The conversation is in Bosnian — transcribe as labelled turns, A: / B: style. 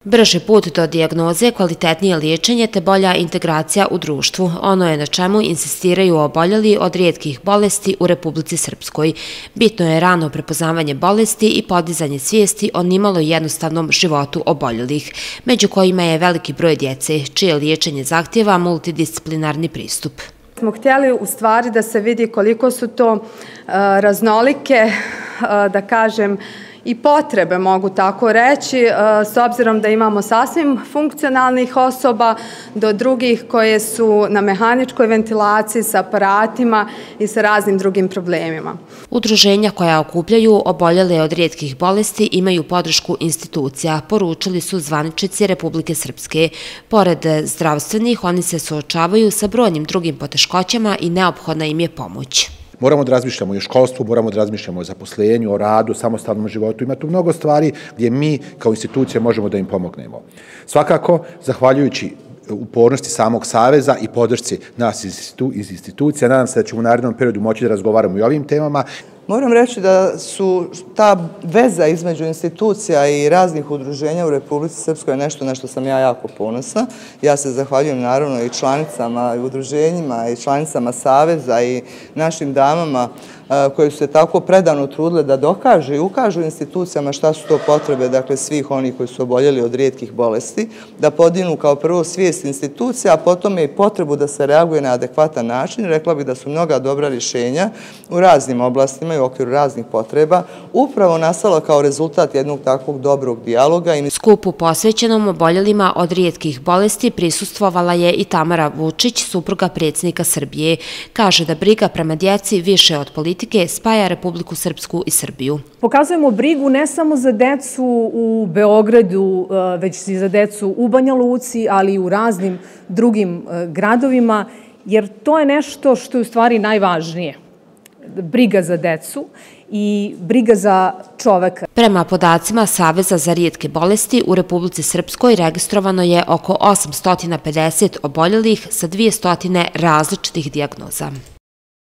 A: Brži put do dijagnoze, kvalitetnije liječenje te bolja integracija u društvu. Ono je na čemu insistiraju oboljeli od rijetkih bolesti u Republici Srpskoj. Bitno je rano prepoznavanje bolesti i podizanje svijesti o nimalo jednostavnom životu oboljelih, među kojima je veliki broj djece, čije liječenje zahtijeva multidisciplinarni pristup.
B: Smo htjeli u stvari da se vidi koliko su to raznolike, da kažem, i potrebe, mogu tako reći, s obzirom da imamo sasvim funkcionalnih osoba do drugih koje su na mehaničkoj ventilaciji sa aparatima i sa raznim drugim problemima.
A: Udruženja koja okupljaju oboljele od rijetkih bolesti imaju podršku institucija, poručili su zvaničnici Republike Srpske. Pored zdravstvenih, oni se suočavaju sa brojnim drugim poteškoćama i neophodna im je pomoć.
C: Moramo da razmišljamo i o školstvu, moramo da razmišljamo o zaposlenju, o radu, samostalnom životu. Ima tu mnogo stvari gdje mi kao institucije možemo da im pomognemo. Svakako, zahvaljujući upornosti samog Saveza i podršci nas iz institucija, nadam se da ćemo u narednom periodu moći da razgovaramo i o ovim temama.
D: Moram reći da su ta veza između institucija i raznih udruženja u Republici Srpskoj nešto na što sam ja jako ponosna. Ja se zahvaljujem naravno i članicama i udruženjima i članicama Saveza i našim damama koje su se tako predano trudile da dokažu i ukažu institucijama šta su to potrebe, dakle svih onih koji su oboljeli od rijetkih bolesti, da podignu kao prvo svijest institucija, a potom je i potrebu da se reaguje na adekvatan način. Rekla bih da su mnoga dobra rješenja u raznim oblastima i u okviru raznih potreba upravo nastala kao rezultat jednog takvog dobrog dijaloga.
A: Skupu posvećenom oboljelima od rijetkih bolesti prisustvovala je i Tamara Vučić, supruga predsjednika Srbije. Kaže da briga prema djeci više od politike spaja Republiku Srpsku i Srbiju.
E: Pokazujemo brigu ne samo za decu u Beogradu, već i za decu u Banja Luci, ali i u raznim drugim gradovima, jer to je nešto što je u stvari najvažnije. Briga za decu i briga za čoveka.
A: Prema podacima Saveza za rijetke bolesti, u Republici Srpskoj registrovano je oko 850 oboljelih sa 200 različitih dijagnoza.